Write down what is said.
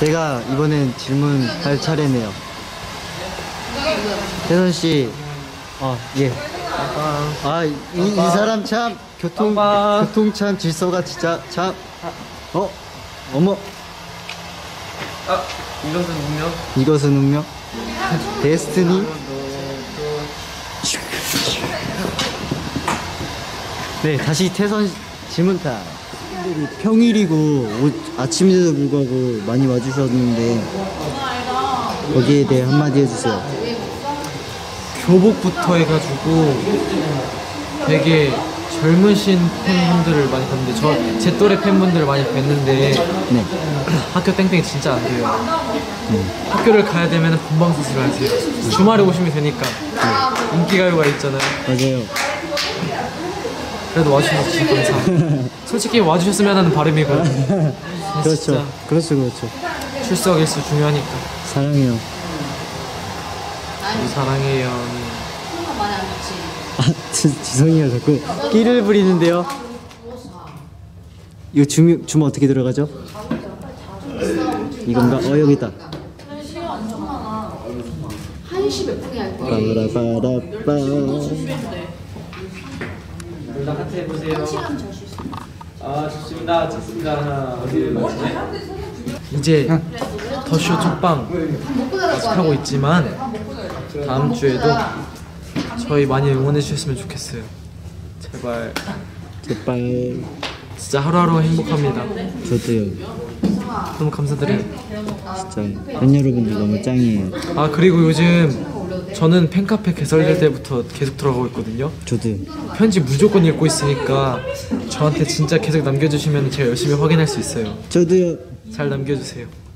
제가 이번엔 질문할 차례네요. 태선 씨, 예. 이 사람 참 교통 참 질서가 진짜 참. 어머. 이것은 운명. 이것은 운명. 데스티니. 네, 다시 태선 질문타. 평일이고 아침인데도 불구하고 많이 와주셨는데 거기에 대해 한마디 해주세요. 교복부터 해가지고 되게 젊으신 팬분들을 많이 봤는데 제 또래 팬분들을 많이 뵀는데 네. 학교 땡땡이 진짜 안 돼요. 학교를 가야 되면 본방사수를 하세요. 주말에 오시면 되니까. 인기가요가 있잖아요. 맞아요. 그래도 와주셔서 진짜 감사합니다. 솔직히 와주셨으면 하는 바람이고. 그렇죠. 그렇죠. 출석 일수 중요하니까. 사랑해요. 사랑해요. 지성이가 자꾸 끼를 부리는데요. 이거 줌 어떻게 들어가죠? 이건가? 여기 있다. 1시 몇 분이야? 빠라바라빠. 둘다 하트 해보세요. 좋습니다. 좋습니다. 하나, 어디를 마시네? 이제 더쇼 첫방 하고 있지만 다음 주에도 저희 많이 응원해 주셨으면 좋겠어요. 제발 진짜 하루하루 행복합니다. 저도요. 너무 감사드려요. 진짜 팬 여러분들 너무 짱이에요. 그리고 요즘 저는 팬카페 개설될 때부터 계속 들어가고 있거든요. 저도요. 편지 무조건 읽고 있으니까 저한테 진짜 계속 남겨주시면 제가 열심히 확인할 수 있어요. 저도요. 잘 남겨주세요.